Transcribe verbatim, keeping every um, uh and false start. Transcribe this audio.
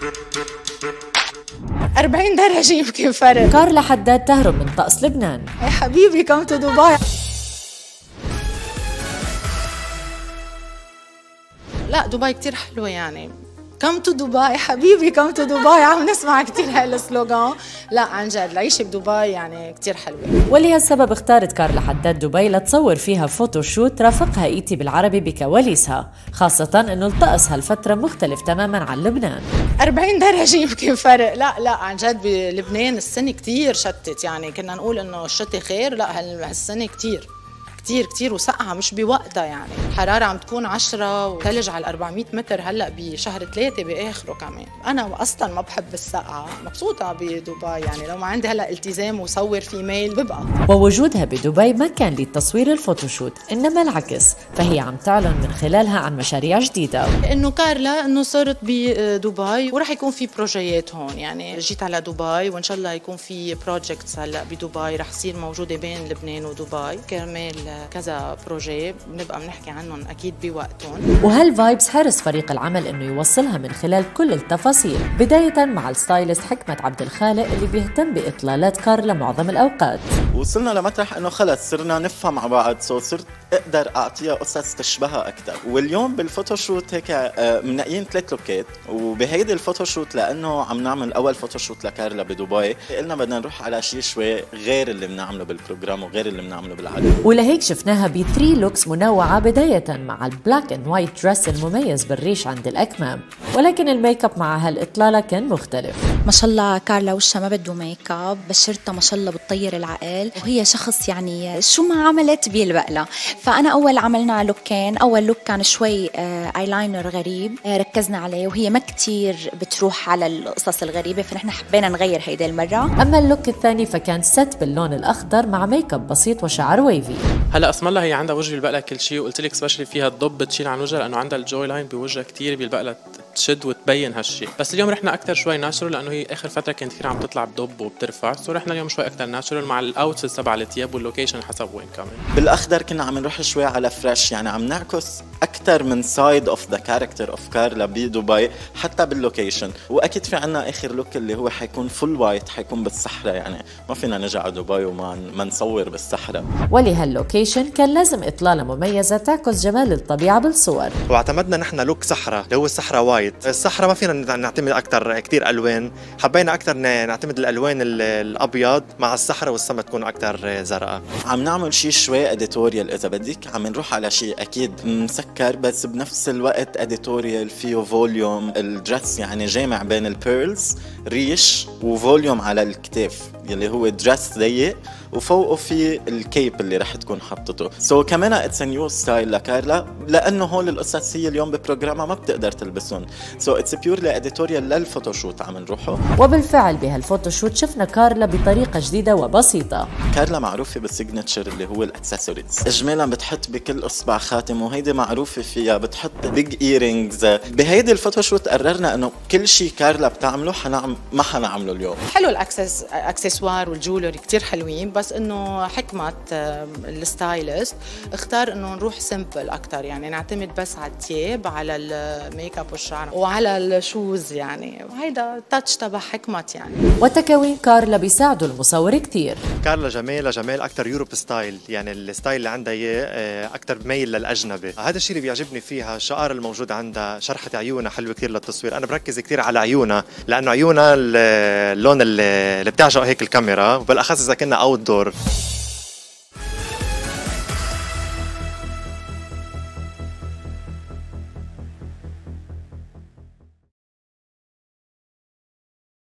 أربعين درجة يمكن فرق. كارلا حداد تهرب من طقس لبنان. يا حبيبي كم تو دبي. لا دبي كتير حلوة يعني. كم تو دبي حبيبي كم تو دبي. عم نسمع كتير هالسلوغان. لا عن جد العيشة بدبي يعني كتير حلوة. ولهالسبب اختارت كارلا حداد دبي لتصور فيها فوتوشوت رافقها إيتي بالعربي بكواليسها، خاصة انه الطقس هالفترة مختلف تماما عن لبنان. أربعين درجة يمكن فرق. لا لا عن جد بلبنان السنة كتير شتت، يعني كنا نقول انه الشتي خير، لا هالسنة كتير كتير كتير وسقعة مش بوقتها، يعني حرارة عم تكون عشرة وثلج على أربعمية متر هلا بشهر ثلاثة بآخره كمان. أنا أصلا ما بحب السقعة، مبسوطة بدبي يعني لو ما عندي هلا التزام وصور في ميل ببقى. ووجودها بدبي ما كان للتصوير الفوتوشوت، إنما العكس، فهي عم تعلن من خلالها عن مشاريع جديدة. إنه كارلا إنه صرت بدبي وراح يكون في بروجيات هون، يعني جيت على دبي وإن شاء الله يكون في بروجكتس هلا بدبي رح تصير موجودة بين لبنان ودبي كرمال كذا بروجي بنبقى بنحكي عنهم اكيد بوقتهم. وهالفايبس حرص فريق العمل انه يوصلها من خلال كل التفاصيل، بدايه مع الستايلست حكمة عبد الخالق اللي بيهتم باطلالات كارلا معظم الاوقات. وصلنا لمطرح انه خلص صرنا نفهم مع بعض، سو صرت اقدر اعطيها قصص تشبهها اكثر. واليوم بالفوتوشوت هيك منقيين ثلاث لوكات، وبهيدي الفوتوشوت لانه عم نعمل اول فوتوشوت لكارلا بدبي قلنا بدنا نروح على شيء شوي غير اللي بنعمله بالبروجرام وغير اللي بنعمله بالعاده. ولهيك شفناها بثري لوكس منوعة، بداية مع البلاك اند وايت دريس المميز بالريش عند الأكمام، ولكن الميك اب مع هالإطلالة كان مختلف. ما شاء الله كارلا وشها ما بده ميك اب، بشرتها ما شاء الله بتطير العقل، وهي شخص يعني شو ما عملت بيلبق لها. فأنا أول عملنا لوكين، أول لوك كان شوي ايلاينر غريب ركزنا عليه، وهي ما كتير بتروح على القصص الغريبة، فنحن حبينا نغير هيدا المرة. أما اللوك الثاني فكان ست باللون الأخضر مع ميك اب بسيط وشعر ويفي. هلا اسم الله هي عندها وجه بيلبق لها كل شيء، وقلت لك سبيشلي فيها الضب بتشيل عن وجهها لانه عندها الجوي لاين بوجهها كثير بيلبق لها تشد وتبين هالشيء. بس اليوم رحنا اكثر شوي ناتشورال لانه هي اخر فتره كانت كثير عم تطلع بضب وبترفع، سو رحنا اليوم شوي اكثر ناتشورال مع الاوتفيتس تبع الثياب واللوكيشن حسب وين كمان. بالاخضر كنا عم نروح شوي على فريش، يعني عم نعكس اكثر من سايد اوف ذا كاركتر اوف كارلا بدبي حتى باللوكيشن. واكيد في عنا اخر لوك اللي هو حيكون فول وايت، حيكون بالصحراء، يعني ما فينا نرجع على دبي وما ما نصور بالصحراء. ولهاللوكيشن كان لازم اطلاله مميزه تعكس جمال الطبيعه بالصور، واعتمدنا نحن لوك صحراء اللي هو الصحراء وايت. الصحراء ما فينا نعتمد اكثر كثير الوان، حبينا اكثر نعتمد الالوان الابيض مع الصحراء والسما تكون اكثر زرقاء. عم نعمل شيء شوي اديتوريال اذا بدك، عم نروح على شيء اكيد مسكر بس بنفس الوقت اديتوريال، فيه فوليوم. الدرس يعني جامع بين البيرلز ريش وفوليوم على الكتاف، يلي هو درس ضيق وفوقه في الكيب اللي رح تكون حطته. سو so, كمان اتس نيو ستايل لكارلا، لانه هول القصص هي اليوم ببروجرامها ما بتقدر تلبسهم، سو اتس بيورلي اديتوريال للفوتوشوت عم نروحه. وبالفعل بهالفوتوشوت شفنا كارلا بطريقه جديده وبسيطه. كارلا معروفه بالسيجنتشر اللي هو الاكسسوارز، اجمالا بتحط بكل اصبع خاتم، وهيدي معروفه فيها بتحط بيج ايرينجز. بهيدي الفوتوشوت قررنا انه كل شيء كارلا بتعمله حنعم ما حنعمله اليوم. حلو الاكسس اكسسوار والجولري كتير حلوين، بس انه حكمة الستايلست اختار انه نروح سمبل اكثر، يعني نعتمد بس على الثياب، على الميك اب والشعر وعلى الشوز، يعني وهيدا تاتش تبع حكمة يعني. وتكوين كارلا بيساعدوا المصور كتير. كارلا جمالها جمال اكثر يوروب ستايل، يعني الستايل اللي عندها اياه اكثر ميل للاجنبي. هذا الشيء اللي بيعجبني فيها، الشعار الموجود عندها، شرحة عيونها حلوه كثير للتصوير. انا بركز كثير على عيونها لانه عيونها اللون اللي بتعشق هيك الكاميرا، وبالاخص اذا كنا اوت دور.